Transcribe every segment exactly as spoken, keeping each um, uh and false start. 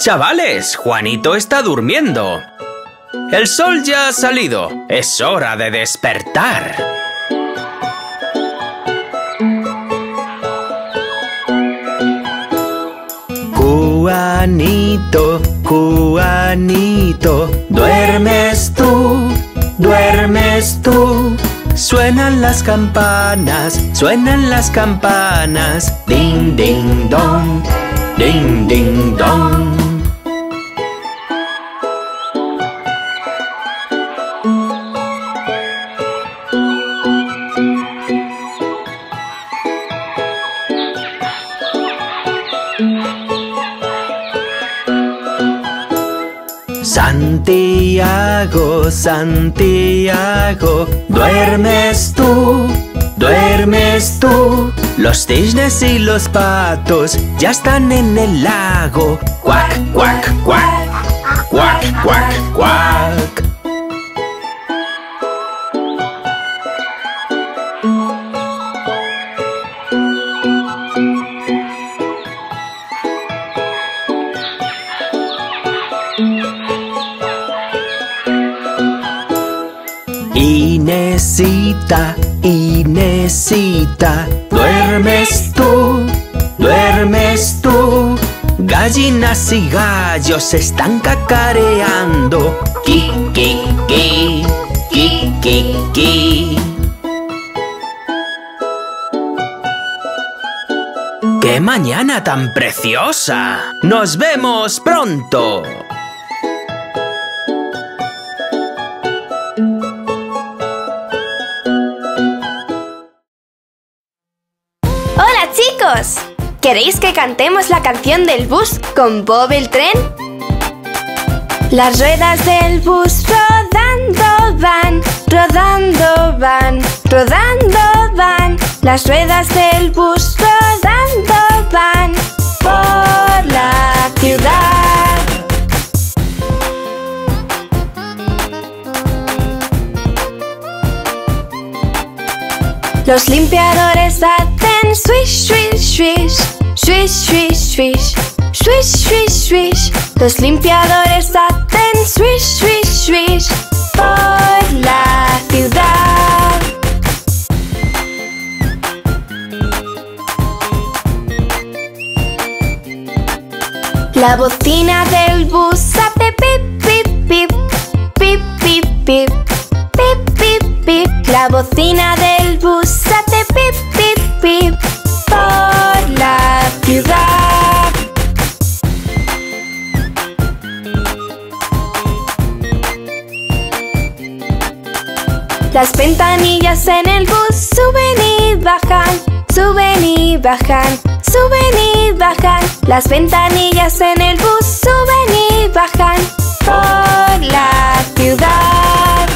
Chavales, Juanito está durmiendo. El sol ya ha salido. Es hora de despertar. Juanito, Juanito, duermes tú, duermes tú. Suenan las campanas, suenan las campanas. Ding, ding, dong, ding, ding, dong. Santiago, Santiago, duermes tú, duermes tú. Los cisnes y los patos ya están en el lago. Cuac, cuac, cuac, cuac, cuac, cuac. Inesita, Inesita, duermes tú, duermes tú. Gallinas y gallos están cacareando. Ki, ki, ki, ki, ki, ki. ¡Qué mañana tan preciosa! ¡Nos vemos pronto! Chicos, ¿queréis que cantemos la canción del bus con Bob el tren? Las ruedas del bus rodando van, rodando van, rodando van. Las ruedas del bus rodando van por la ciudad. Los limpiadores hacen swish, swish, swish, swish, swish, swish, swish, swish, swish. Los limpiadores hacen swish, swish, swish por la ciudad. La bocina del bus hace pip, pip, pip, pip, pip, pip, pip, pip, pip. La bocina del bus hace pip, pip, pip por la ciudad. Las ventanillas en el bus suben y bajan, suben y bajan, suben y bajan. Las ventanillas en el bus suben y bajan por la ciudad.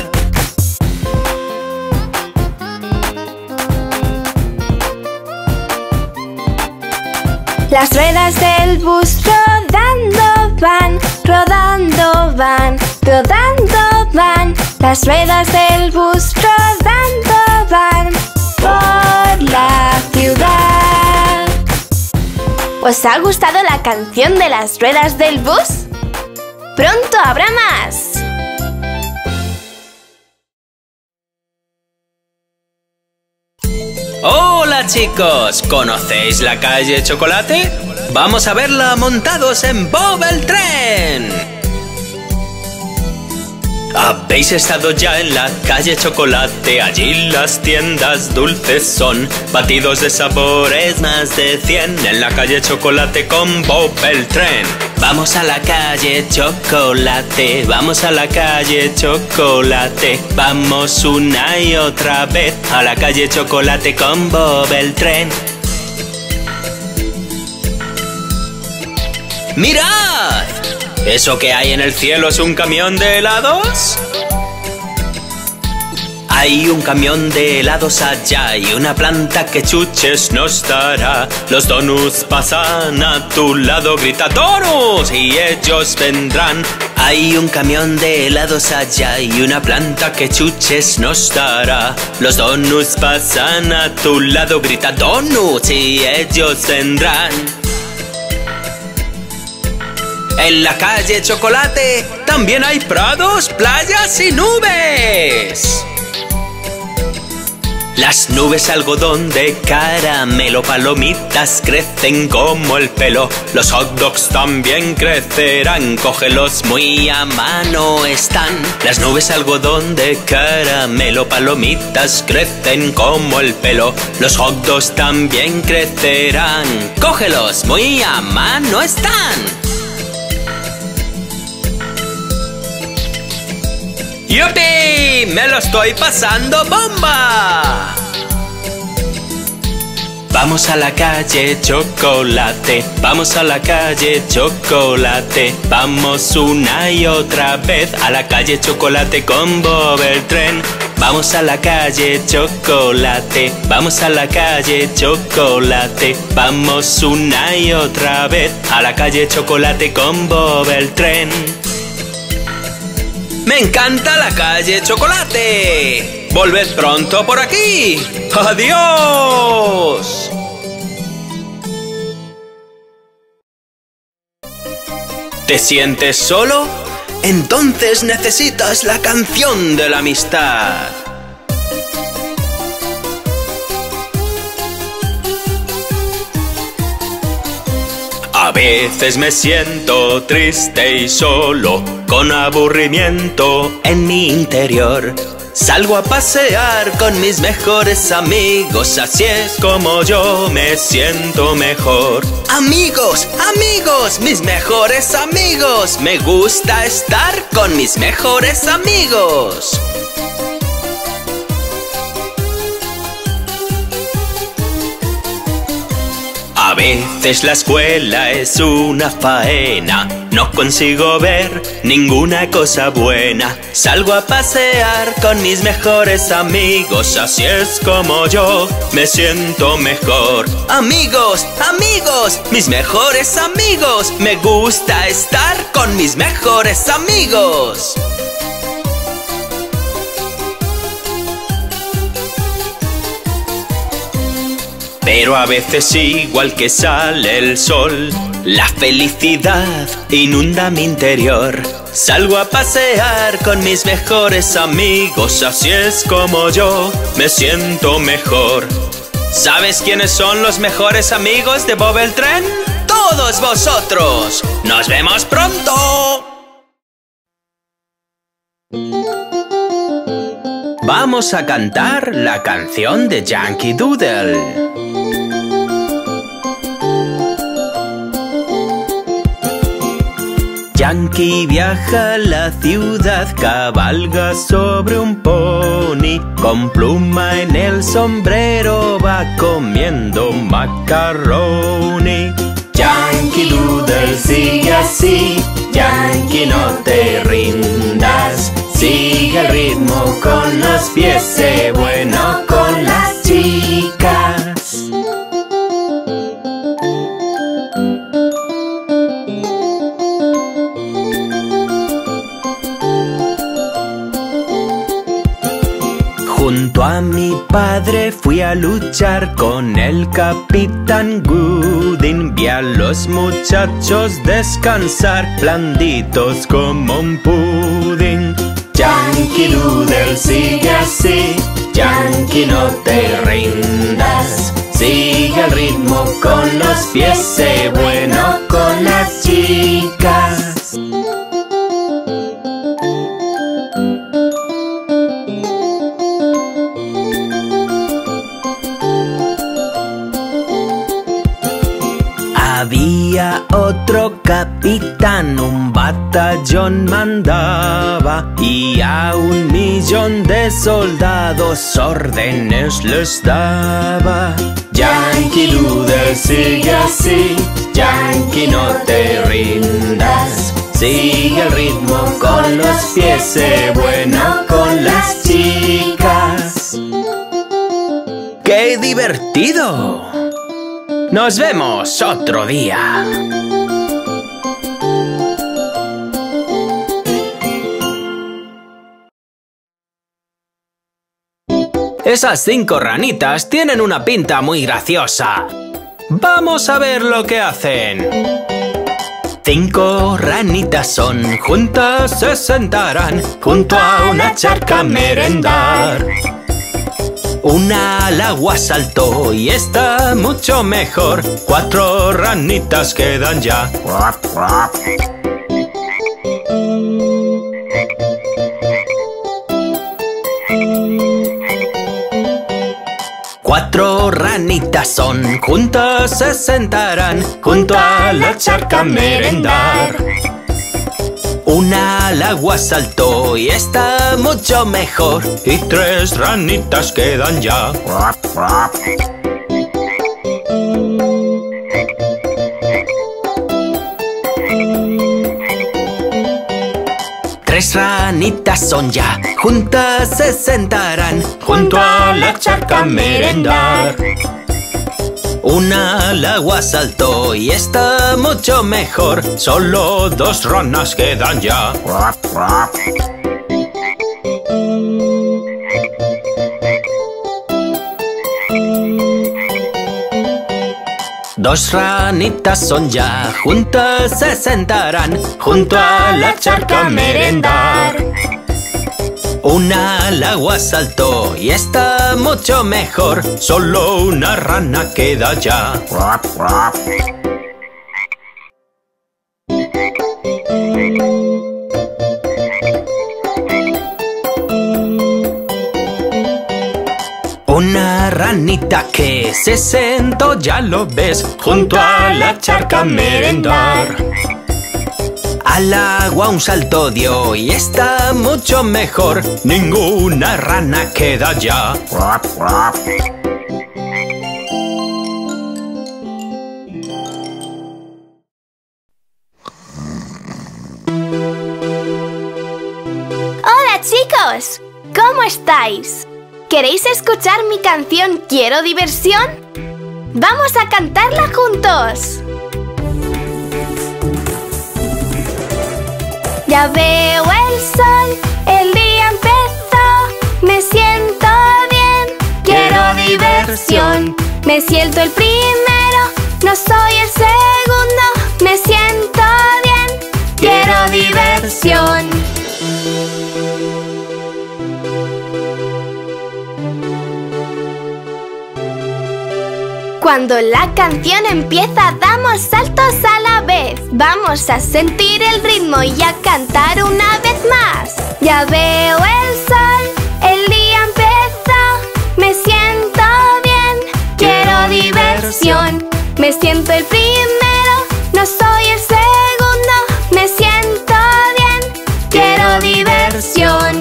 Las ruedas del bus rodando van, rodando van, rodando van. Las ruedas del bus rodando van por la ciudad. ¿Os ha gustado la canción de las ruedas del bus? ¡Pronto habrá más! ¡Hola chicos! ¿Conocéis la calle Chocolate? Vamos a verla montados en Bob el tren. ¿Habéis estado ya en la calle Chocolate? Allí las tiendas dulces son batidos de sabores más de cien. En la calle Chocolate con Bob el tren. Vamos a la calle Chocolate, vamos a la calle Chocolate. Vamos una y otra vez a la calle Chocolate con Bob el tren. ¡Mirad! ¿Eso que hay en el cielo es un camión de helados? Hay un camión de helados allá y una planta que chuches nos dará. Los donuts pasan a tu lado, grita donuts y ellos vendrán. Hay un camión de helados allá y una planta que chuches nos dará. Los donuts pasan a tu lado, grita donuts y ellos vendrán. En la calle Chocolate también hay prados, playas y nubes. Las nubes algodón de caramelo, palomitas crecen como el pelo. Los hot dogs también crecerán, cógelos muy a mano están. Las nubes algodón de caramelo, palomitas crecen como el pelo. Los hot dogs también crecerán, cógelos muy a mano están. ¡Yupi! ¡Me lo estoy pasando bomba! Vamos a la calle Chocolate, vamos a la calle Chocolate. Vamos una y otra vez a la calle Chocolate con Bob el tren. Vamos a la calle Chocolate, vamos a la calle Chocolate. Vamos una y otra vez a la calle Chocolate con Bob el tren. ¡Me encanta la calle Chocolate! ¡Volved pronto por aquí! ¡Adiós! ¿Te sientes solo? Entonces necesitas la canción de la amistad. A veces me siento triste y solo, con aburrimiento en mi interior. Salgo a pasear con mis mejores amigos, así es como yo me siento mejor. Amigos, amigos, mis mejores amigos, me gusta estar con mis mejores amigos. A veces la escuela es una faena, no consigo ver ninguna cosa buena. Salgo a pasear con mis mejores amigos, así es como yo me siento mejor. Amigos, amigos, mis mejores amigos, me gusta estar con mis mejores amigos. Pero a veces igual que sale el sol, la felicidad inunda mi interior. Salgo a pasear con mis mejores amigos, así es como yo me siento mejor. ¿Sabes quiénes son los mejores amigos de Bob el Tren? ¡Todos vosotros! ¡Nos vemos pronto! Vamos a cantar la canción de Yankee Doodle. Yankee viaja a la ciudad, cabalga sobre un pony, con pluma en el sombrero va comiendo macaroni. Yankee Doodle sigue así, Yankee no te rindas, sigue el ritmo con los pies, sé bueno con las chicas. Junto a mi padre fui a luchar con el Capitán Gooding. Vi a los muchachos descansar, blanditos como un pudding. Yankee Doodle sigue así, Yankee no te rindas, sigue el ritmo con los pies, sé bueno con las chicas. Había otro capitán, un batallón mandaba y a un millón de soldados órdenes les daba. Yankee Doodle sigue así, Yankee no te rindas, sigue el ritmo con los pies, sé bueno con las chicas. ¡Qué divertido! ¡Nos vemos otro día! Esas cinco ranitas tienen una pinta muy graciosa. ¡Vamos a ver lo que hacen! Cinco ranitas son, juntas se sentarán junto a una charca a merendar. Una al agua saltó y está mucho mejor. Cuatro ranitas quedan ya. Cuatro ranitas son, juntas se sentarán junto a la charca a merendar. Una al agua saltó y está mucho mejor. Y tres ranitas quedan ya. Tres ranitas son ya, juntas se sentarán junto a la charca a merendar. Una al agua saltó y está mucho mejor. Solo dos ranas quedan ya. Dos ranitas son ya, juntas se sentarán junto a la charca a merendar. Una al agua saltó y está mucho mejor. Solo una rana queda ya. Una ranita que se sentó, ya lo ves, junto a la charca a merendar. Al agua un salto dio y está mucho mejor. Ninguna rana queda ya. Hola chicos, ¿cómo estáis? ¿Queréis escuchar mi canción Quiero diversión? ¡Vamos a cantarla juntos! Ya veo el sol, el día empezó. Me siento bien, quiero diversión. Me siento el primero, no soy el segundo. Me siento bien, quiero diversión. Cuando la canción empieza, damos saltos a la vez. Vamos a sentir el ritmo y a cantar una vez más. Ya veo el sol, el día empezó. Me siento bien, quiero diversión. Me siento el primero, no soy el segundo. Me siento bien, quiero diversión.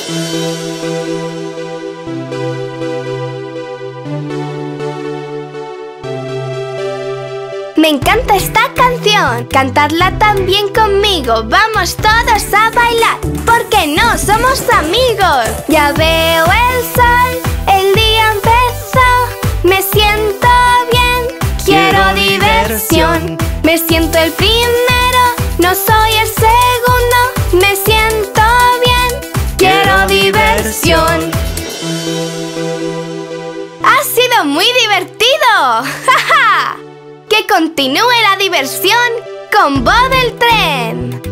Me encanta esta canción, cantadla también conmigo. Vamos todos a bailar, porque no somos amigos. Ya veo el sol, el día empezó. Me siento bien, quiero diversión. Me siento el primero, no soy el segundo. Me siento bien, quiero diversión. ¡Ha sido muy divertido! ¡Ja, ja! ¡Que continúe la diversión con Bob el Tren!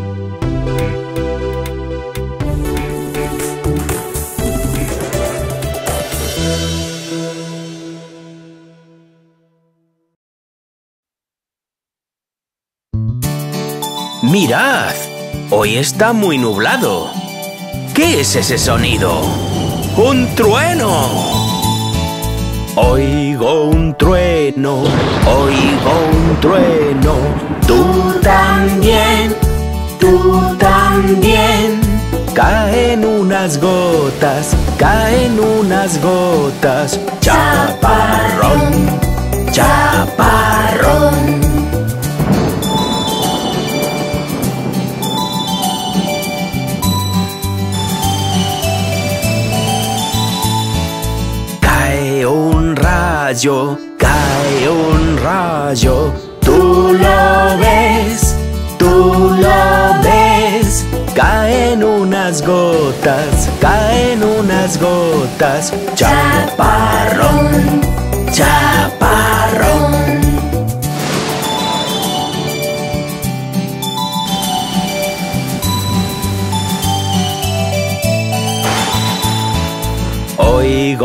¡Mirad! Hoy está muy nublado. ¿Qué es ese sonido? ¡Un trueno! Oigo un trueno, oigo un trueno. Tú también, tú también. Caen unas gotas, caen unas gotas. Chaparrón, chaparrón. Cae un rayo, cae un rayo. Tú lo ves, tú lo ves. Caen unas gotas, caen unas gotas. Chaparrón, chaparrón.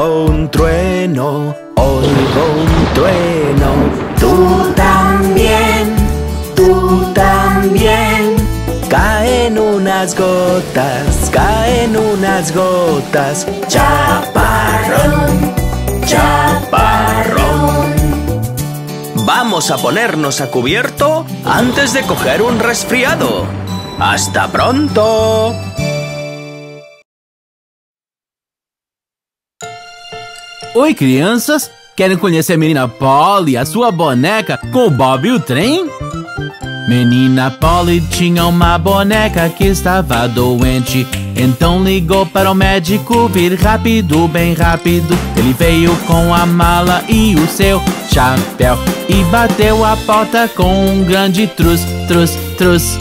oigo un trueno, oigo un trueno. Tú también, tú también. Caen unas gotas, caen unas gotas. Chaparrón, chaparrón. Vamos a ponernos a cubierto antes de coger un resfriado. ¡Hasta pronto! Oi, crianças! Querem conhecer a menina Polly, a sua boneca, com o Bob e o trem? Menina Polly tinha uma boneca que estava doente. Então ligou para o médico vir rápido, bem rápido. Ele veio com a mala e o seu chapéu e bateu a porta com um grande trus, trus, trus.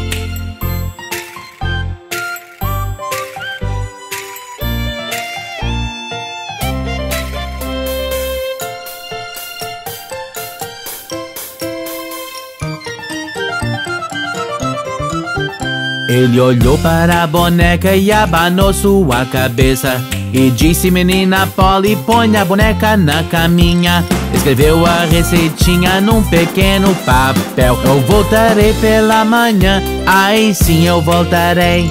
Ele olhou para a boneca e abanou sua cabeça e disse: menina Polly, põe a boneca na caminha. Escreveu a receitinha num pequeno papel. Eu voltarei pela manhã, aí sim eu voltarei.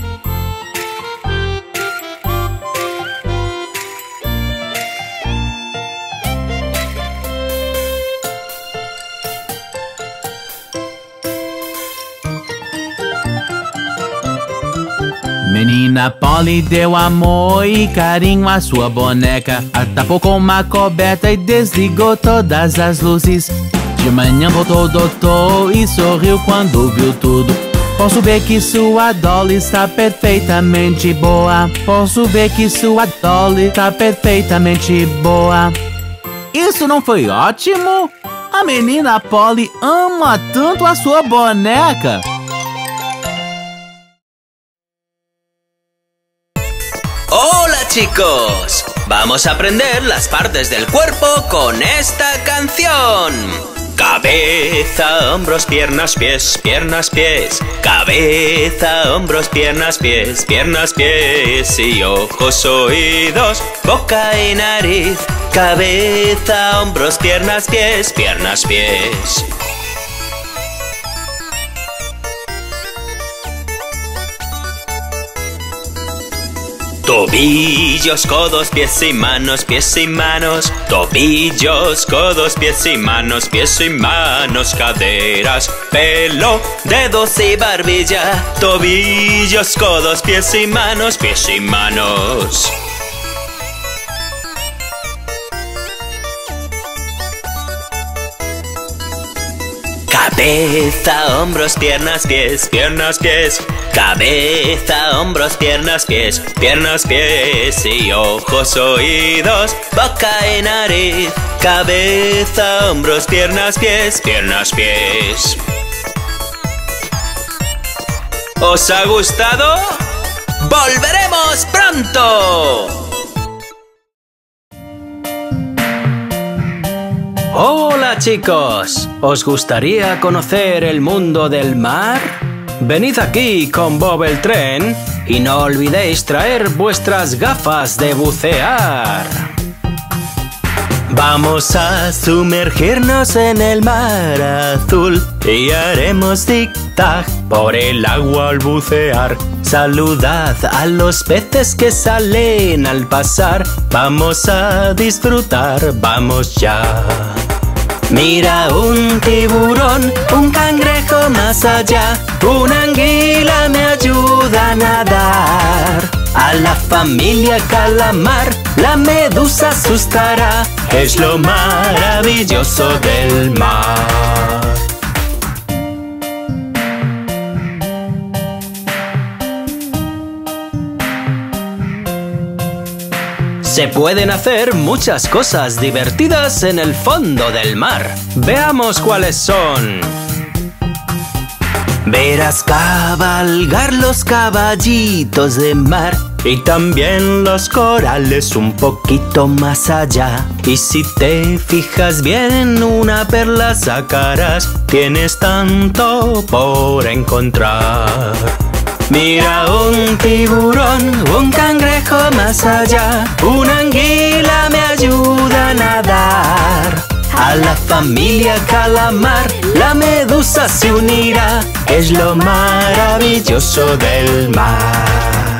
Menina Polly deu amor e carinho à sua boneca. A tapou com uma coberta e desligou todas as luzes. De manhã voltou o doutor e sorriu quando viu tudo. Posso ver que sua Dolly está perfeitamente boa. Posso ver que sua Dolly está perfeitamente boa. Isso não foi ótimo? A menina Polly ama tanto a sua boneca. ¡Hola, chicos! Vamos a aprender las partes del cuerpo con esta canción. Cabeza, hombros, piernas, pies, piernas, pies. Cabeza, hombros, piernas, pies, piernas, pies. Y ojos, oídos, boca y nariz. Cabeza, hombros, piernas, pies, piernas, pies. Tobillos, codos, pies y manos, pies y manos. Tobillos, codos, pies y manos, pies y manos. Caderas, pelo, dedos y barbilla. Tobillos, codos, pies y manos, pies y manos. Cabeza, hombros, piernas, pies, piernas, pies. Cabeza, hombros, piernas, pies, piernas, pies. Y ojos, oídos, boca y nariz. Cabeza, hombros, piernas, pies, piernas, pies. ¿Os ha gustado? ¡Volveremos pronto! Hola, chicos, ¿os gustaría conocer el mundo del mar? Venid aquí con Bob el tren y no olvidéis traer vuestras gafas de bucear. Vamos a sumergirnos en el mar azul y haremos tic-tac por el agua al bucear. Saludad a los peces que salen al pasar. Vamos a disfrutar, vamos ya. Mira un tiburón, un cangrejo más allá. Una anguila me ayuda a nadar. A la familia calamar, la medusa asustará. Es lo maravilloso del mar. Se pueden hacer muchas cosas divertidas en el fondo del mar. Veamos cuáles son. Verás cabalgar los caballitos de mar y también los corales un poquito más allá. Y si te fijas bien, una perla sacarás. Tienes tanto por encontrar. Mira un tiburón, un cangrejo más allá, una anguila me ayuda a nadar. A la familia calamar, la medusa se unirá, es lo maravilloso del mar.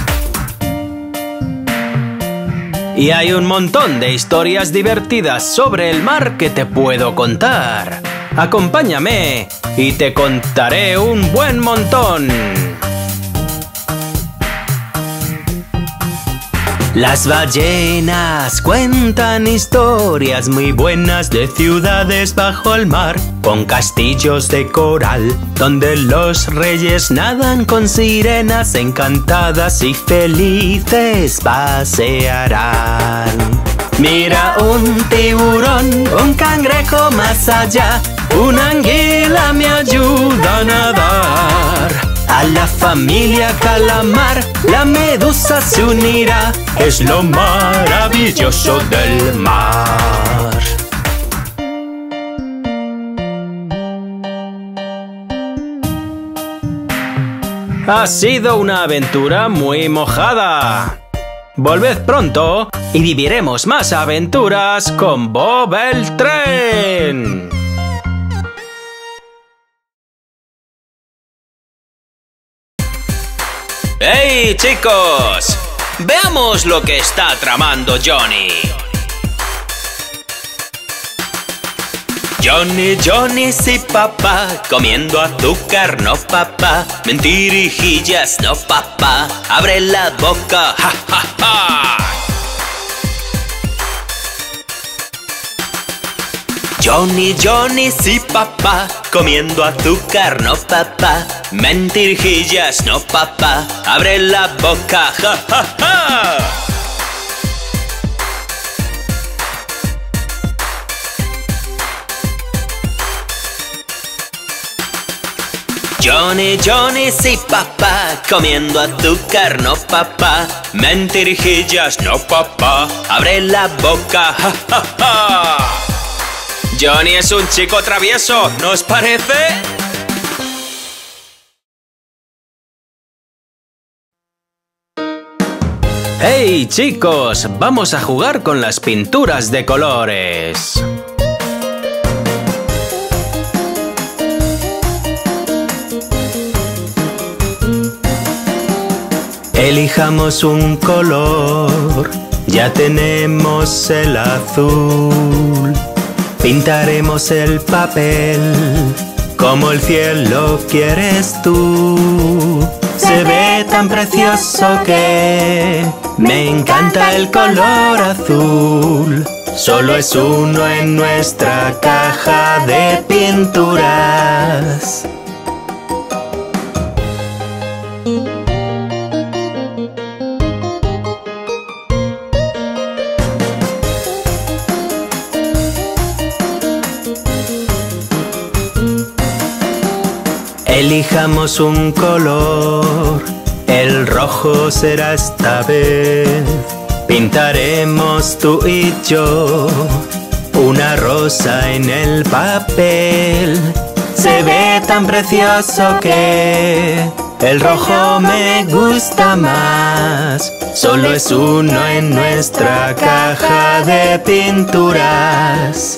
Y hay un montón de historias divertidas sobre el mar que te puedo contar. Acompáñame y te contaré un buen montón. Las ballenas cuentan historias muy buenas de ciudades bajo el mar, con castillos de coral, donde los reyes nadan con sirenas encantadas y felices pasearán. Mira un tiburón, un cangrejo más allá, una anguila me ayuda a nadar. A la familia calamar, la medusa se unirá, es lo maravilloso del mar. Ha sido una aventura muy mojada. Volved pronto y viviremos más aventuras con Bob el Tren. ¡Hey, chicos! Veamos lo que está tramando Johnny. Johnny, Johnny, sí, papá, comiendo azúcar, no, papá. Mentirijillas, no, papá. Abre la boca, ja, ja, ja. Johnny, Johnny, sí, papá, comiendo azúcar, no, papá. Mentirijillas, no, papá. Abre la boca, ja, ja, ja. Johnny, Johnny, sí, papá, comiendo azúcar, no, papá. Mentirijillas, no, papá. Abre la boca, ja, ja, ja. Johnny es un chico travieso, ¿no os parece? ¡Hey, chicos! Vamos a jugar con las pinturas de colores. Elijamos un color, ya tenemos el azul. Pintaremos el papel como el cielo quieres tú. Se ve tan precioso que me encanta el color azul. Solo es uno en nuestra caja de pinturas. Elijamos un color, el rojo será esta vez. Pintaremos tú y yo una rosa en el papel. Se ve tan precioso que el rojo me gusta más. Solo es uno en nuestra caja de pinturas.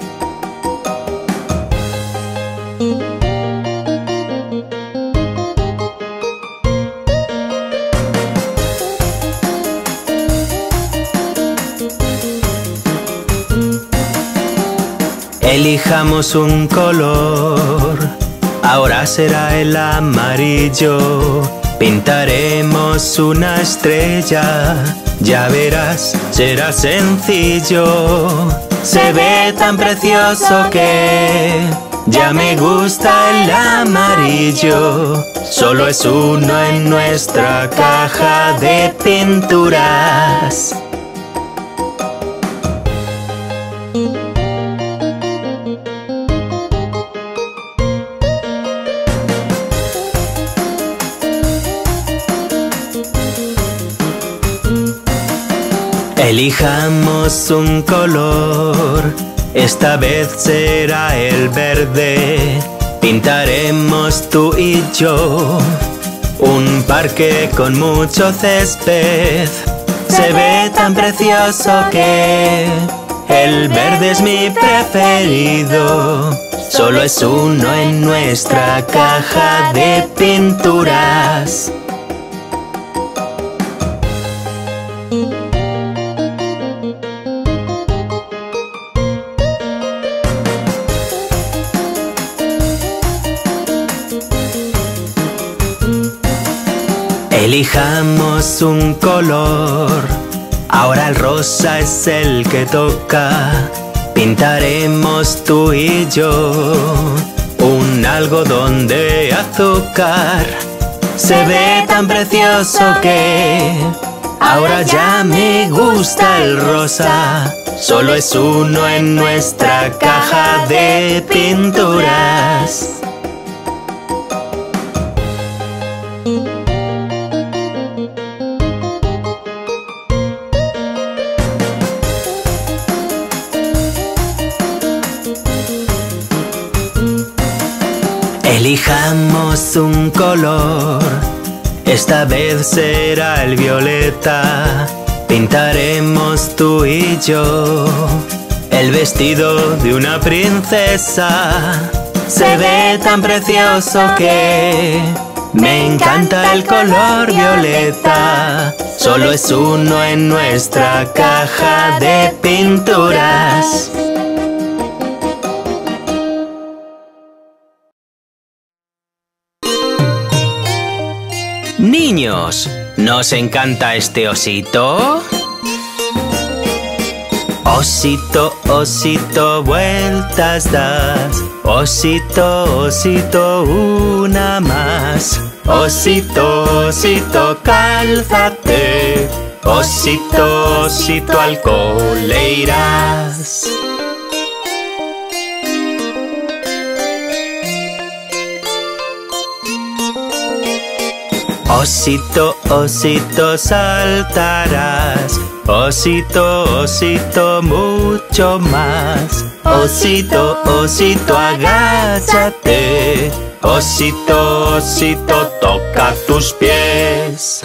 Elijamos un color, ahora será el amarillo. Pintaremos una estrella, ya verás, será sencillo. Se ve tan precioso que ya me gusta el amarillo. Solo es uno en nuestra caja de pinturas. Elijamos un color, esta vez será el verde. Pintaremos tú y yo Un parque con mucho césped se ve tan precioso que el verde es mi preferido. Solo es uno en nuestra caja de pinturas. Elijamos un color, ahora el rosa es el que toca. Pintaremos tú y yo un algodón de azúcar. Se ve tan precioso que ahora ya me gusta el rosa. Solo es uno en nuestra caja de pinturas. Elijamos un color, esta vez será el violeta. Pintaremos tú y yo el vestido de una princesa. Se ve tan precioso que me encanta el color violeta. Solo es uno en nuestra caja de pinturas. Niños, ¿nos encanta este osito? Osito, osito, vueltas das. Osito, osito, una más. Osito, osito, cálzate. Osito, osito, al cole irás. Osito, osito, saltarás. Osito, osito, mucho más. Osito, osito, agáchate. Osito, osito, toca tus pies.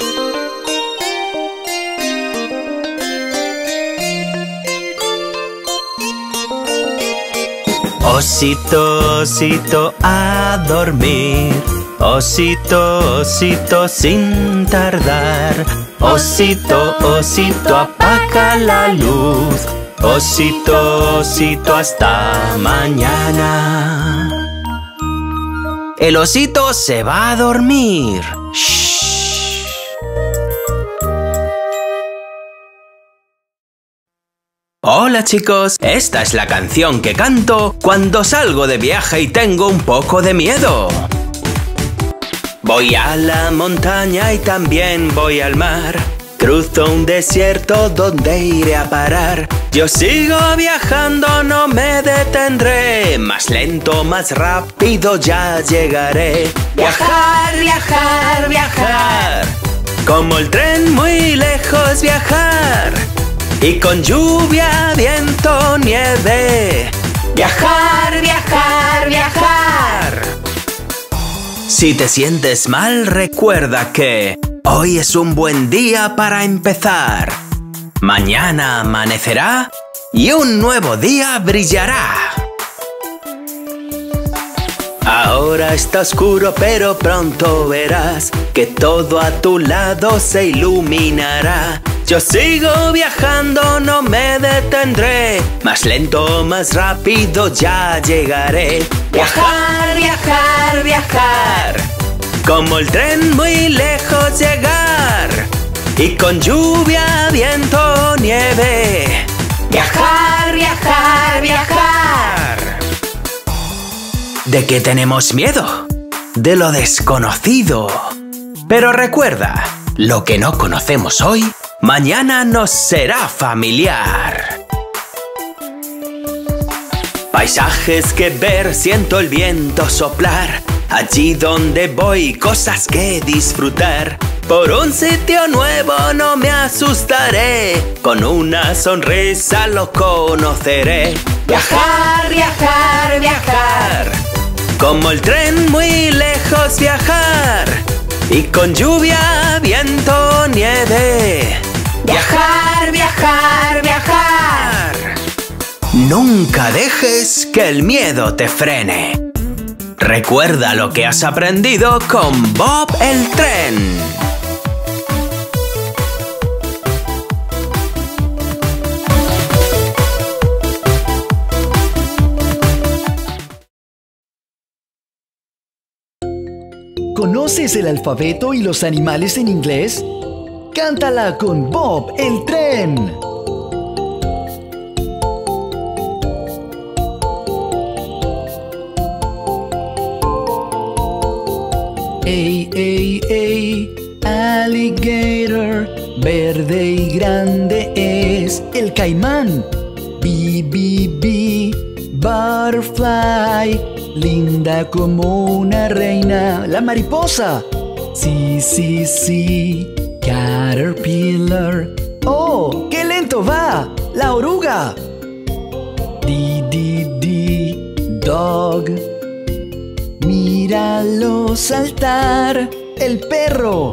Osito, osito, a dormir. Osito, osito, sin tardar. Osito, osito, apaga la luz. Osito, osito, hasta mañana. El osito se va a dormir. Shh. Hola chicos, esta es la canción que canto cuando salgo de viaje y tengo un poco de miedo. Voy a la montaña y también voy al mar. Cruzo un desierto donde iré a parar. Yo sigo viajando, no me detendré. Más lento, más rápido ya llegaré. Viajar, viajar, viajar. Como el tren muy lejos viajar. Y con lluvia, viento, nieve. Viajar, viajar, viajar. Si te sientes mal, recuerda que hoy es un buen día para empezar. Mañana amanecerá y un nuevo día brillará. Ahora está oscuro, pero pronto verás que todo a tu lado se iluminará. Yo sigo viajando, no me detendré. Más lento, más rápido ya llegaré. Viajar, viajar, viajar. Como el tren muy lejos llegar. Y con lluvia, viento, nieve. Viajar, viajar, viajar. ¿De qué tenemos miedo? De lo desconocido. Pero recuerda, lo que no conocemos hoy, mañana nos será familiar. Paisajes que ver, siento el viento soplar. Allí donde voy, cosas que disfrutar. Por un sitio nuevo no me asustaré. Con una sonrisa lo conoceré. Viajar, viajar, viajar. Como el tren muy lejos viajar. Y con lluvia, viento, nieve. Viajar, viajar, viajar. Nunca dejes que el miedo te frene. Recuerda lo que has aprendido con Bob el Tren. ¿Conoces el alfabeto y los animales en inglés? ¡Cántala con Bob el Tren! A, A, alligator, verde y grande es el caimán. B, B, B, butterfly, linda como una reina, la mariposa. Sí, sí, sí, caterpillar. ¡Oh, qué lento va! La oruga. D, D, D, dog. Míralo saltar, el perro.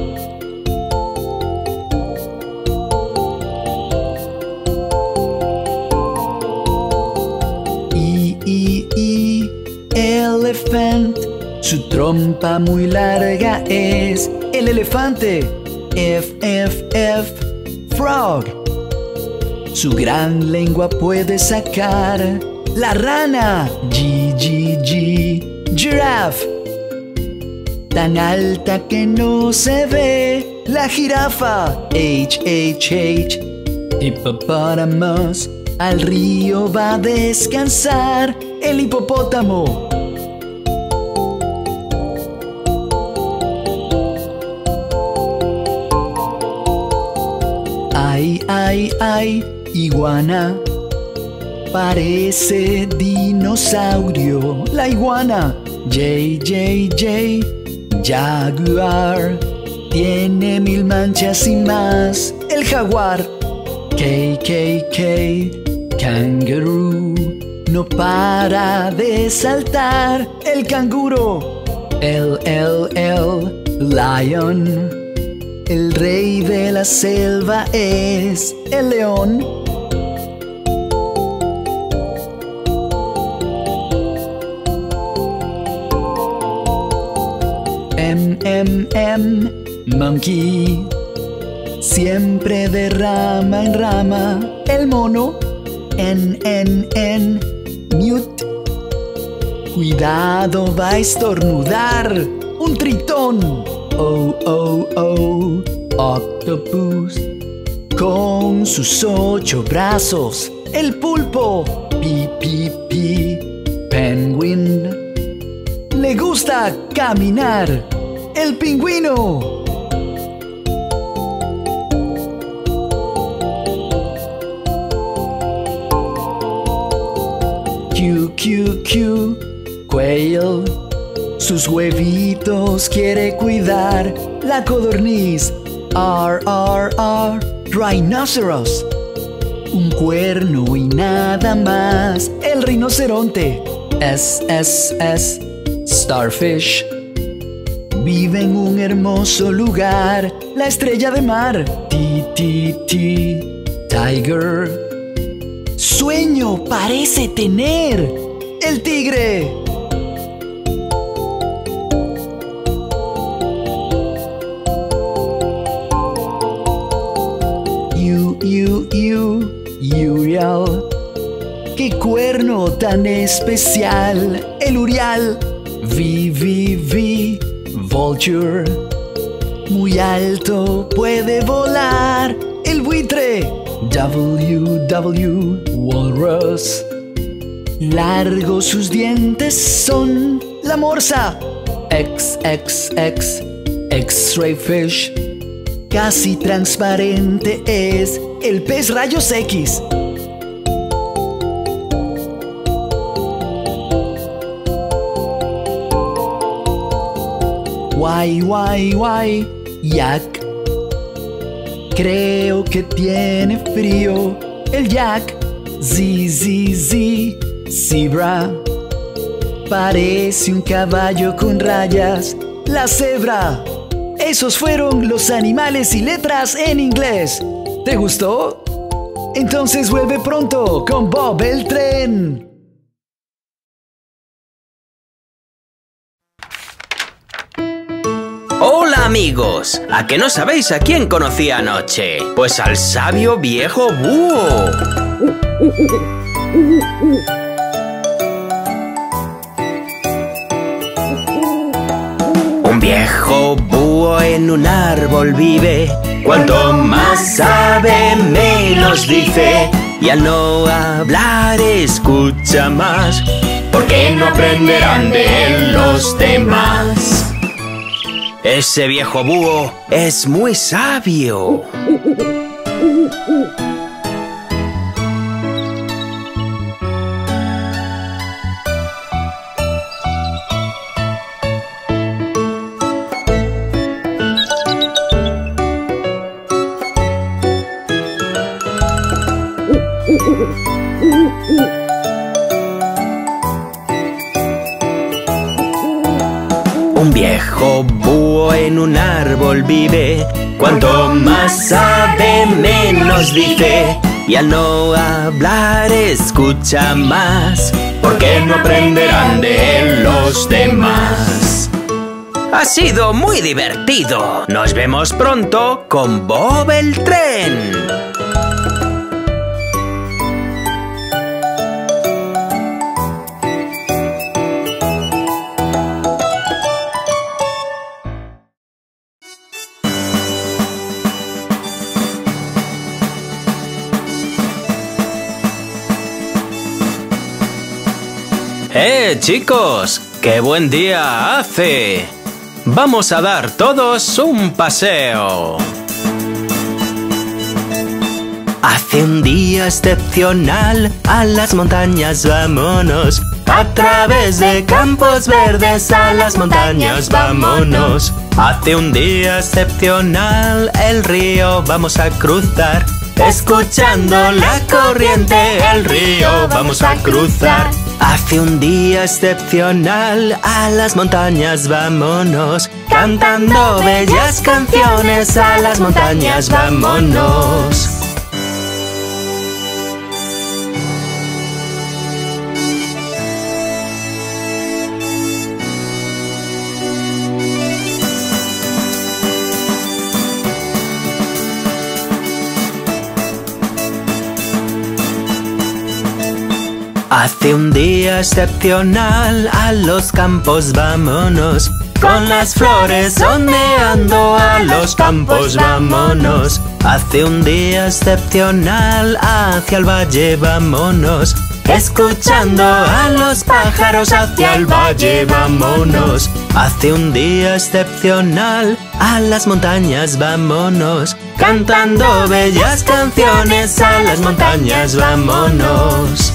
E, E, E, elephant. Su trompa muy larga es el elefante. F, F, F, frog. Su gran lengua puede sacar la rana. G, G, G, giraffe. Tan alta que no se ve la jirafa. H, H, H, hippopotamus. Al río va a descansar el hipopótamo. Ay, ay, ay, iguana. Parece dinosaurio, la iguana. J, J, J, jaguar. Tiene mil manchas y más, el jaguar. K, K, K, kangaroo. No para de saltar el canguro. L, L, L, lion. El rey de la selva es el león. M, M, M, monkey. Siempre de rama en rama el mono. N, N, N, newt. Cuidado, va a estornudar un tritón. O, O, O, octopus. Con sus ocho brazos el pulpo. P, P, P, penguin. Le gusta caminar el pingüino. Q, Q, Q, quail. Sus huevitos quiere cuidar la codorniz. R, R, R, rhinoceros. Un cuerno y nada más el rinoceronte. S, S, S, starfish. Vive en un hermoso lugar la estrella de mar. T, T, T, tiger. Sueño parece tener el tigre. U, U, U, urial. ¡Qué cuerno tan especial! El urial. V, V, V, vulture. Muy alto puede volar el buitre. W, W, walrus. Largos sus dientes son la morsa. X, X, X, X-ray fish. Casi transparente es el pez rayos X. Y, Y, Y, yak. Creo que tiene frío el yak. Z, Z, Z, zebra. Parece un caballo con rayas, la cebra. Esos fueron los animales y letras en inglés. ¿Te gustó? Entonces vuelve pronto con Bob el Tren. Hola amigos, ¿a qué no sabéis a quién conocí anoche? Pues al sabio viejo búho. Un viejo búho en un árbol vive, cuanto más sabe menos dice, y al no hablar escucha más, porque no aprenderán de él los demás. Ese viejo búho es muy sabio. Un viejo búho en un árbol vive, cuanto más sabe menos dice, y al no hablar escucha más, porque no aprenderán de él los demás. Ha sido muy divertido. Nos vemos pronto con Bob el Tren. ¡Eh, chicos! ¡Qué buen día hace! Vamos a dar todos un paseo. Hace un día excepcional, a las montañas vámonos. A través de campos verdes, a las montañas vámonos. Hace un día excepcional, el río vamos a cruzar. Escuchando la corriente, el río vamos a cruzar. Hace un día excepcional, a las montañas vámonos. Cantando bellas canciones, a las montañas vámonos. Hace un día excepcional, a los campos vámonos. Con las flores ondeando, a los campos vámonos. Hace un día excepcional, hacia el valle vámonos. Escuchando a los pájaros, hacia el valle vámonos. Hace un día excepcional, a las montañas vámonos. Cantando bellas canciones, a las montañas vámonos.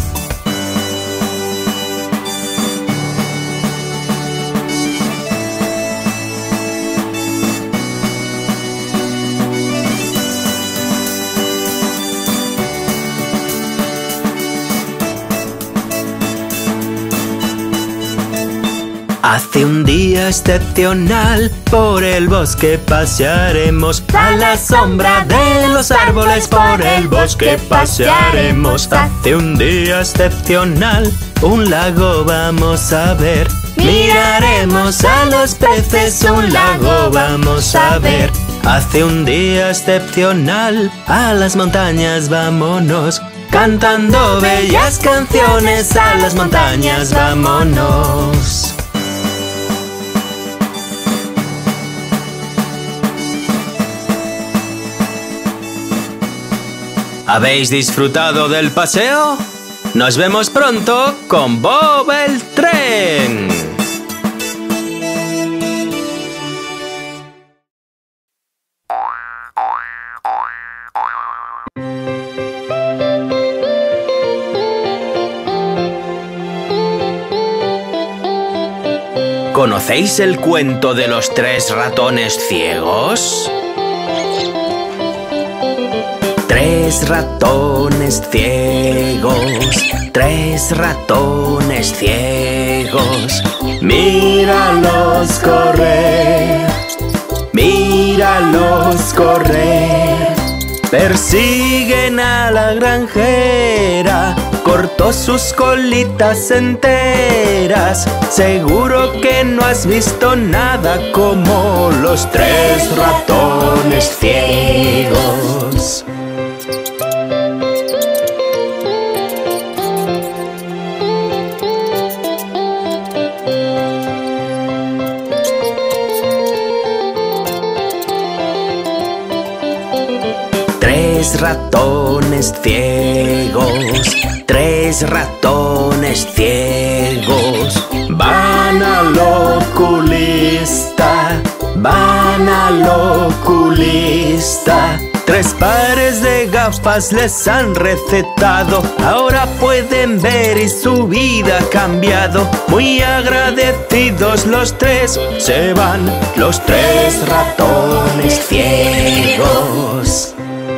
Hace un día excepcional, por el bosque pasearemos. A la sombra de los árboles, por el bosque pasearemos. Hace un día excepcional, un lago vamos a ver. Miraremos a los peces, un lago vamos a ver. Hace un día excepcional, a las montañas vámonos. Cantando bellas canciones, a las montañas vámonos. ¿Habéis disfrutado del paseo? Nos vemos pronto con Bob el Tren. ¿Conocéis el cuento de los tres ratones ciegos? Tres ratones ciegos, tres ratones ciegos, míralos correr, míralos todos correr. Persiguen a la granjera, cortó sus colitas enteras. Seguro que no has visto nada como los tres ratones ciegos. Tres ratones ciegos, tres ratones ciegos, van al oculista, van al oculista. Tres pares de gafas les han recetado, ahora pueden ver y su vida ha cambiado. Muy agradecidos los tres, se van los tres ratones ciegos.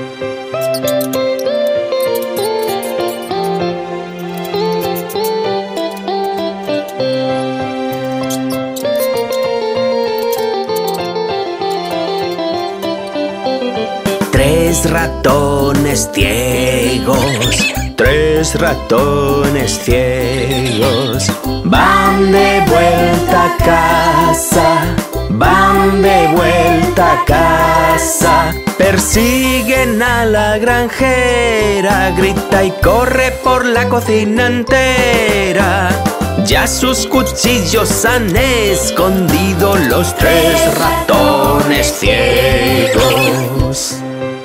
Tres ratones ciegos, tres ratones ciegos, van de vuelta a casa, van de vuelta a casa. Persiguen a la granjera, grita y corre por la cocina entera. Ya sus cuchillos han escondido los tres ratones ciegos.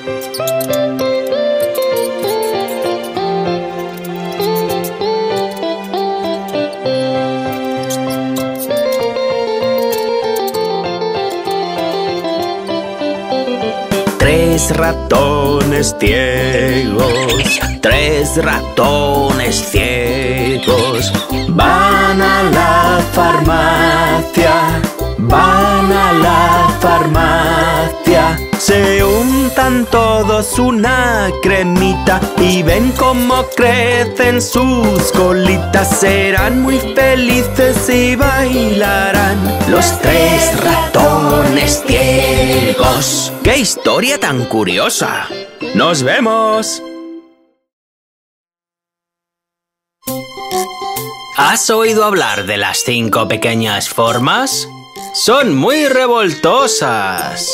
Tres ratones ciegos, tres ratones ciegos, van a la farmacia, van a la farmacia. Se untan todos una cremita y ven cómo crecen sus colitas. Serán muy felices y bailarán los tres ratones ciegos. ¡Qué historia tan curiosa! ¡Nos vemos! ¿Has oído hablar de las cinco pequeñas formas? Son muy revoltosas.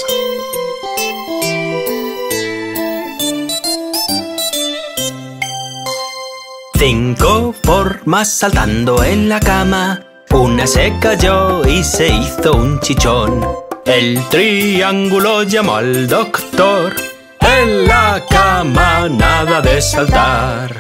Cinco formas saltando en la cama. Una se cayó y se hizo un chichón. El triángulo llamó al doctor. En la cama nada de saltar.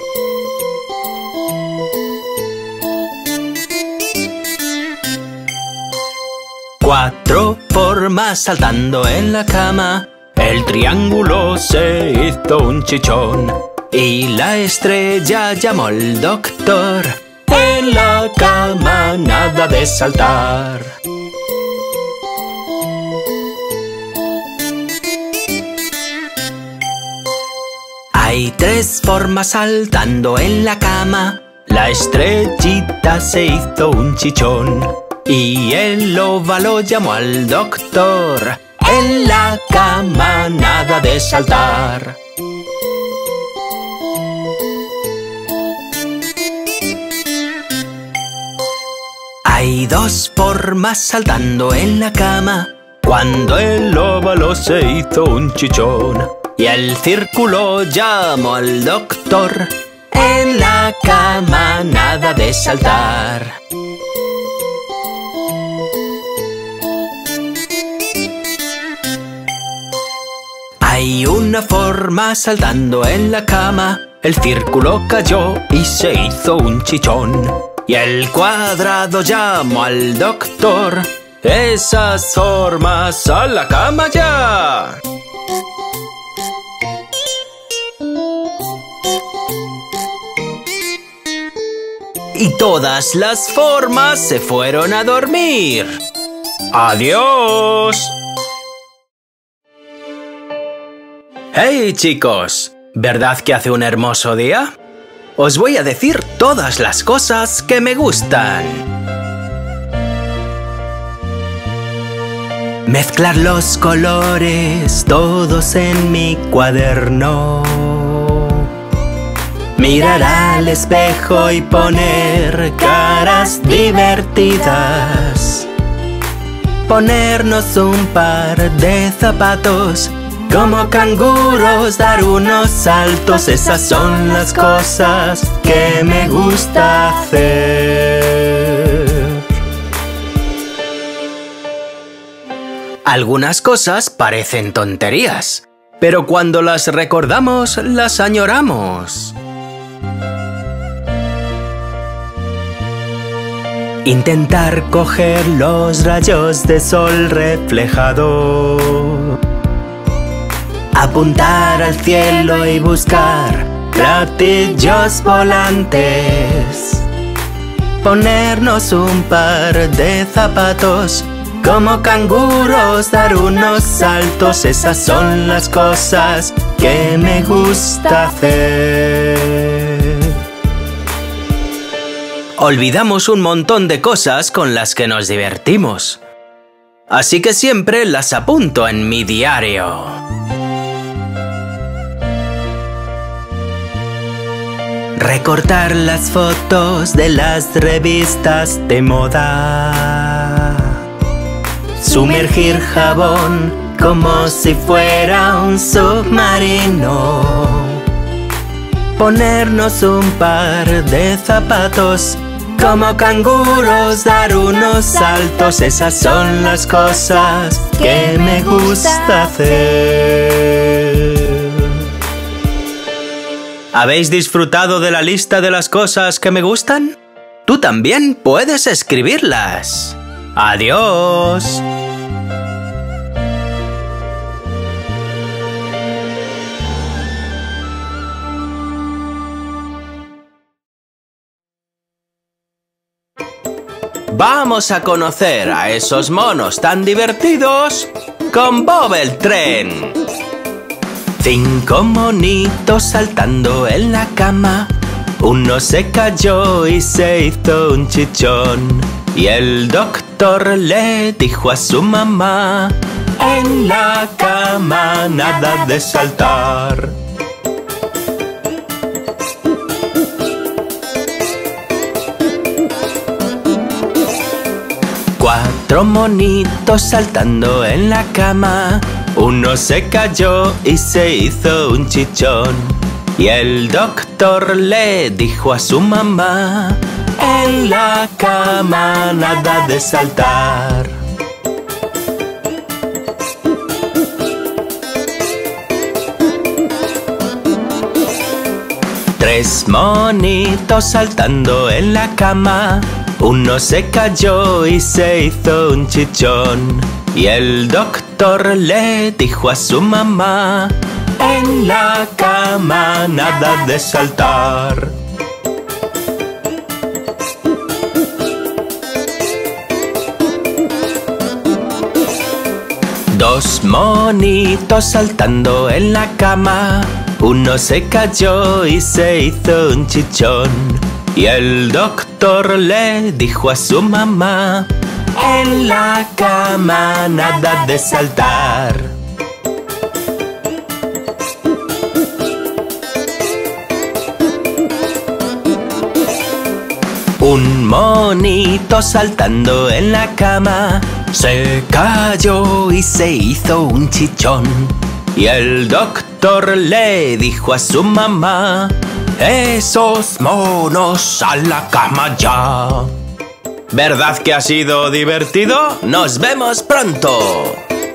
Cuatro formas saltando en la cama. El triángulo se hizo un chichón. Y la estrella llamó al doctor. En la cama nada de saltar. Hay tres formas saltando en la cama. La estrellita se hizo un chichón. Y el óvalo llamó al doctor. En la cama nada de saltar. Hay dos formas saltando en la cama. Cuando el óvalo se hizo un chichón. Y el círculo llamó al doctor. En la cama nada de saltar. Hay una forma saltando en la cama. El círculo cayó y se hizo un chichón. Y el cuadrado llamó al doctor. Esas formas a la cama ya. Y todas las formas se fueron a dormir. ¡Adiós! ¡Hey, chicos! ¿Verdad que hace un hermoso día? Os voy a decir todas las cosas que me gustan. Mezclar los colores todos en mi cuaderno. Mirar al espejo y poner caras divertidas. Ponernos un par de zapatos como canguros, dar unos saltos. Esas son las cosas que me gusta hacer. Algunas cosas parecen tonterías, pero cuando las recordamos, las añoramos. Intentar coger los rayos de sol reflejado. Apuntar al cielo y buscar platillos volantes. Ponernos un par de zapatos como canguros, dar unos saltos. Esas son las cosas que me gusta hacer. Olvidamos un montón de cosas con las que nos divertimos. Así que siempre las apunto en mi diario. Recortar las fotos de las revistas de moda. Sumergir jabón como si fuera un submarino. Ponernos un par de zapatos como canguros, dar unos saltos. Esas son las cosas que me gusta hacer. ¿Habéis disfrutado de la lista de las cosas que me gustan? Tú también puedes escribirlas. ¡Adiós! Vamos a conocer a esos monos tan divertidos con Bob el Tren. Cinco monitos saltando en la cama. Uno se cayó y se hizo un chichón. Y el doctor le dijo a su mamá: en la cama nada de saltar. Cuatro monitos saltando en la cama. Uno se cayó y se hizo un chichón. Y el doctor le dijo a su mamá: en la cama nada de saltar. Tres monitos saltando en la cama. Uno se cayó y se hizo un chichón. Y el doctor le dijo a su mamá: en la cama nada de saltar. Dos monitos saltando en la cama. Uno se cayó y se hizo un chichón. Y el doctor le dijo a su mamá: en la cama nada de saltar. Un monito saltando en la cama. Se cayó y se hizo un chichón. Y el doctor le dijo a su mamá: esos monos a la cama ya. ¿Verdad que ha sido divertido? ¡Nos vemos pronto!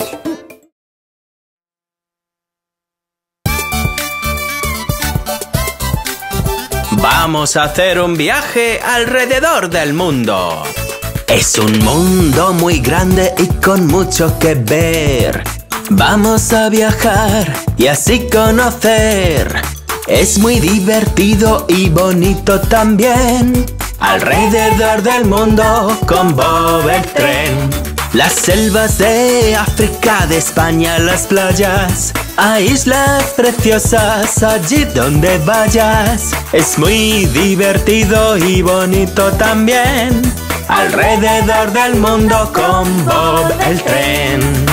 Vamos a hacer un viaje alrededor del mundo. Es un mundo muy grande y con mucho que ver. Vamos a viajar y así conocer. Es muy divertido y bonito también. Alrededor del mundo con Bob el Tren. Las selvas de África, de España, las playas, a islas preciosas, allí donde vayas. Es muy divertido y bonito también, alrededor del mundo con Bob el tren.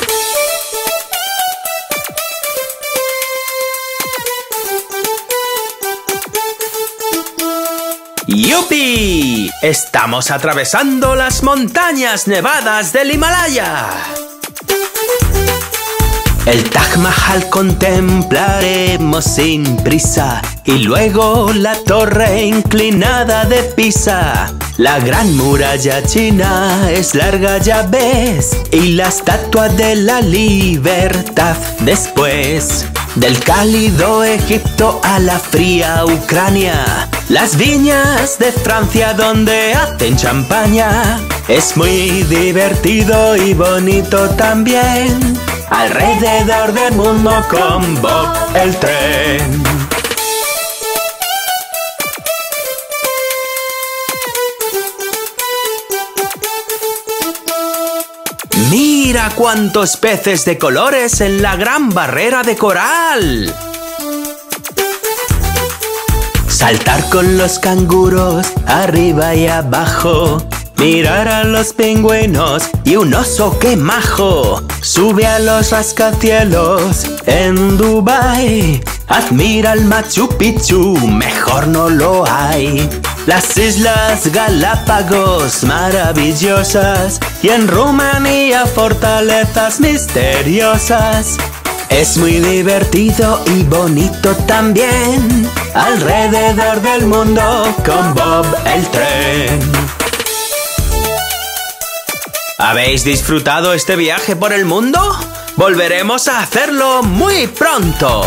¡Yupi! Estamos atravesando las montañas nevadas del Himalaya. El Taj Mahal contemplaremos sin prisa, y luego la torre inclinada de Pisa. La gran muralla china es larga, ya ves, y la estatua de la libertad después. Del cálido Egipto a la fría Ucrania, las viñas de Francia donde hacen champaña. Es muy divertido y bonito también, alrededor del mundo con Bob el tren. ¡Mira cuántos peces de colores en la gran barrera de coral! Saltar con los canguros arriba y abajo, mirar a los pingüinos y un oso ¡qué majo! Sube a los rascacielos en Dubái, admira el Machu Picchu, mejor no lo hay. Las Islas Galápagos maravillosas, y en Rumanía fortalezas misteriosas. Es muy divertido y bonito también, alrededor del mundo con Bob el tren. ¿Habéis disfrutado este viaje por el mundo? Volveremos a hacerlo muy pronto.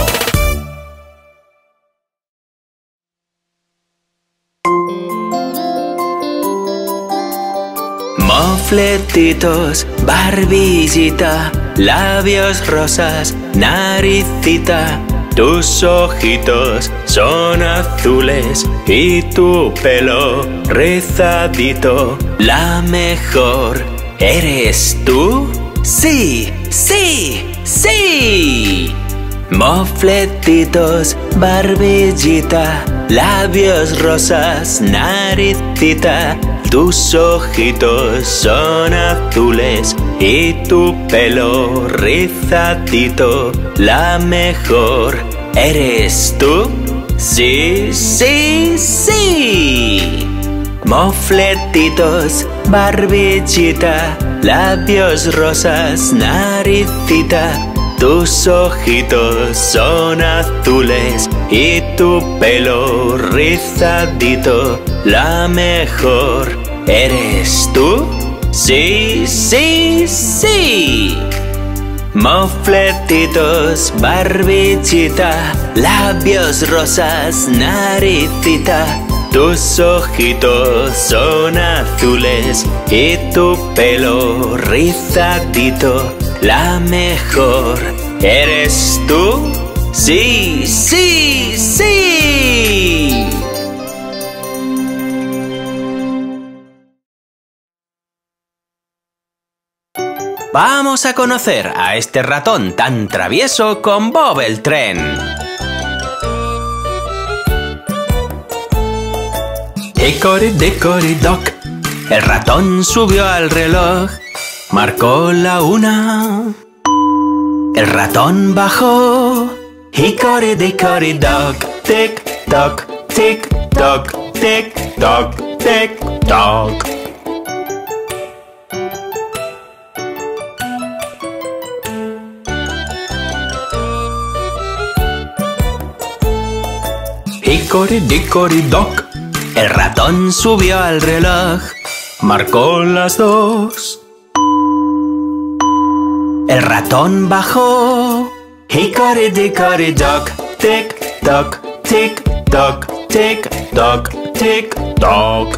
Mofletitos, barbillita, labios rosas, naricita. Tus ojitos son azules y tu pelo rizadito. La mejor, ¿eres tú? ¡Sí, sí, sí! Mofletitos, barbillita, labios rosas, naricita. Tus ojitos son azules y tu pelo rizadito. La mejor, ¿eres tú? ¡Sí, sí, sí! Mofletitos, barbillita, labios rosas, naricita. Tus ojitos son azules y tu pelo rizadito. La mejor, ¿eres tú? ¡Sí, sí, sí! Mofletitos, barbillita, labios rosas, naricita. Tus ojitos son azules y tu pelo rizadito. La mejor, ¿eres tú? ¡Sí, sí, sí! Vamos a conocer a este ratón tan travieso con Bob el tren. Hickory dickory dock, el ratón subió al reloj, marcó la una. El ratón bajó. Hickory dickory dock, tic toc, tic toc, tic toc, tic toc. Hickory dickory dock, el ratón subió al reloj, marcó las dos. El ratón bajó. Hickory dickory dock, tic toc, tic toc, tic toc, tic toc.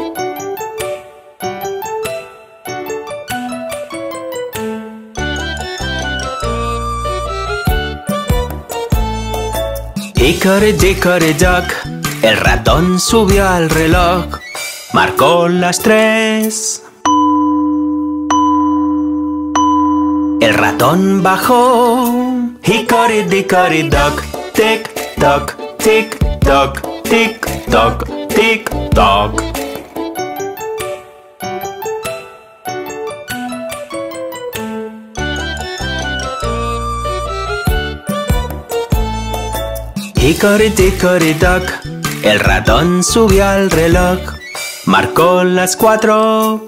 Hickory dickory dock, el ratón subió al reloj, marcó las tres. El ratón bajó. Hickory dickory dock. Tic toc, tic toc, tic toc, tic toc. Hickory dickory dock. El ratón subió al reloj. Marcó las cuatro.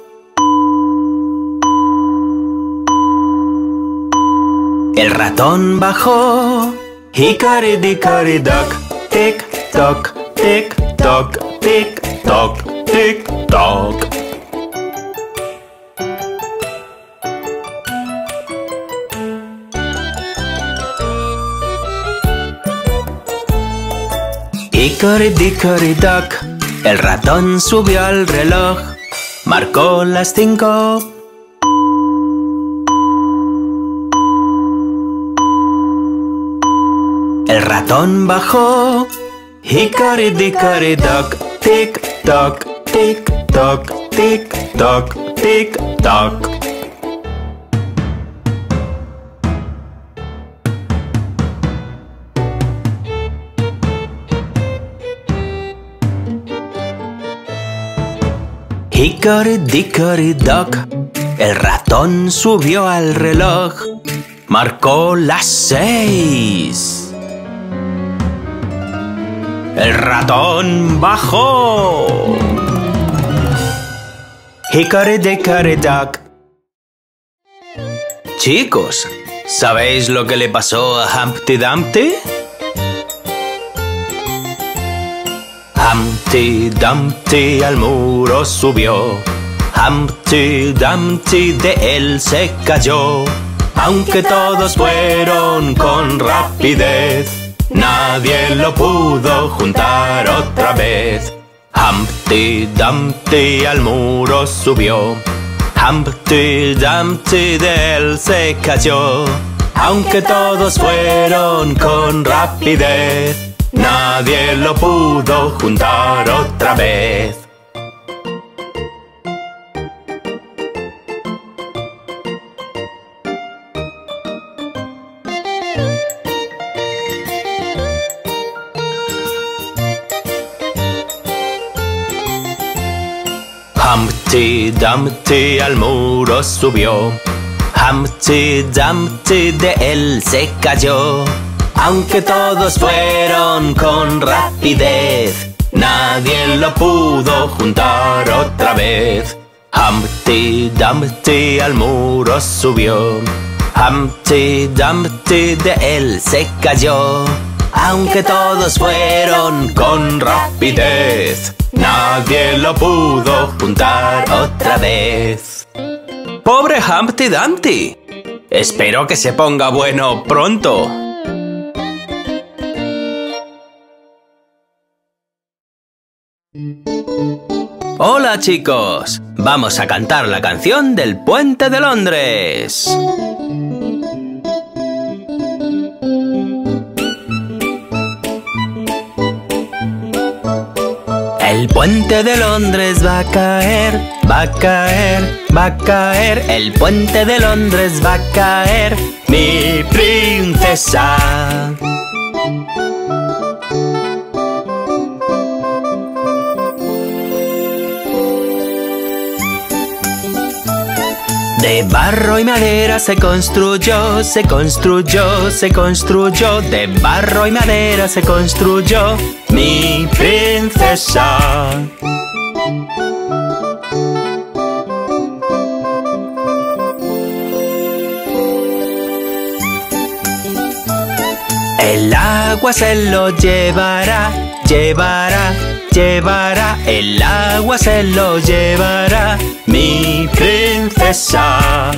El ratón bajó. Hickory dickory dock. Tic toc, tic toc, tic toc, tic toc. Hickory dickory dock. El ratón subió al reloj. Marcó las cinco. El ratón bajó. Hickory dickory dock. Tic toc, tic toc, tic toc, tic toc. Hickory dickory dock. El ratón subió al reloj. Marcó las seis. El ratón bajó. Hickory dickory dock. Chicos, ¿sabéis lo que le pasó a Humpty Dumpty? Humpty Dumpty al muro subió. Humpty Dumpty de él se cayó. Aunque todos fueron con rapidez, nadie lo pudo juntar otra vez. Humpty Dumpty al muro subió. Humpty Dumpty de él se cayó. Aunque todos fueron con rapidez, nadie lo pudo juntar otra vez. Humpty Dumpty al muro subió. Humpty Dumpty de él se cayó. Aunque todos fueron con rapidez, nadie lo pudo juntar otra vez. Humpty Dumpty al muro subió. Humpty Dumpty de él se cayó. Aunque todos fueron con rapidez, nadie lo pudo juntar otra vez. ¡Pobre Humpty Dumpty! Espero que se ponga bueno pronto. Hola chicos, vamos a cantar la canción del Puente de Londres. El puente de Londres va a caer, va a caer, va a caer. El puente de Londres va a caer, mi princesa. De barro y madera se construyó, se construyó, se construyó. De barro y madera se construyó mi princesa. El agua se lo llevará, llevará, llevará. El agua se lo llevará mi princesa.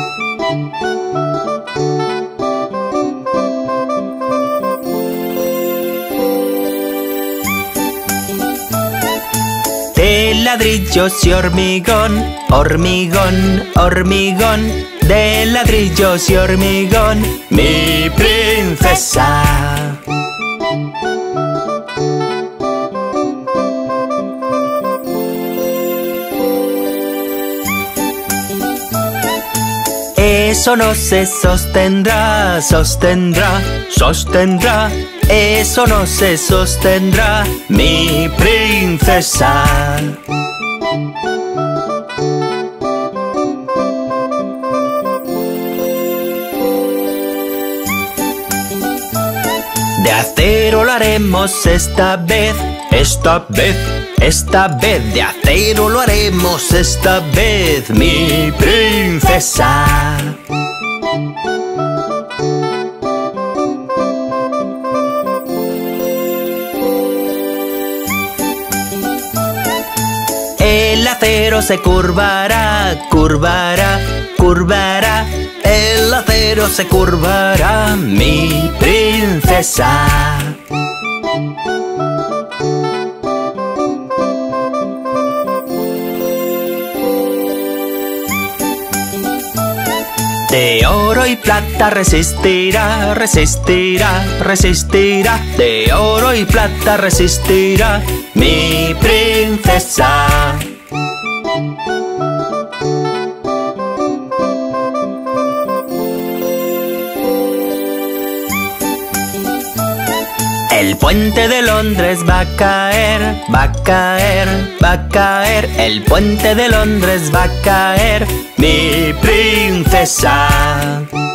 De ladrillos y hormigón, hormigón, hormigón. De ladrillos y hormigón, mi princesa. Eso no se sostendrá, sostendrá, sostendrá. Eso no se sostendrá, mi princesa. De acero lo haremos esta vez, esta vez, esta vez. De acero lo haremos esta vez, mi princesa. El acero se curvará, curvará, curvará. El acero se curvará, mi princesa. De oro y plata resistirá, resistirá, resistirá. De oro y plata resistirá, mi princesa. El puente de Londres va a caer, va a caer, va a caer. El puente de Londres va a caer, mi princesa.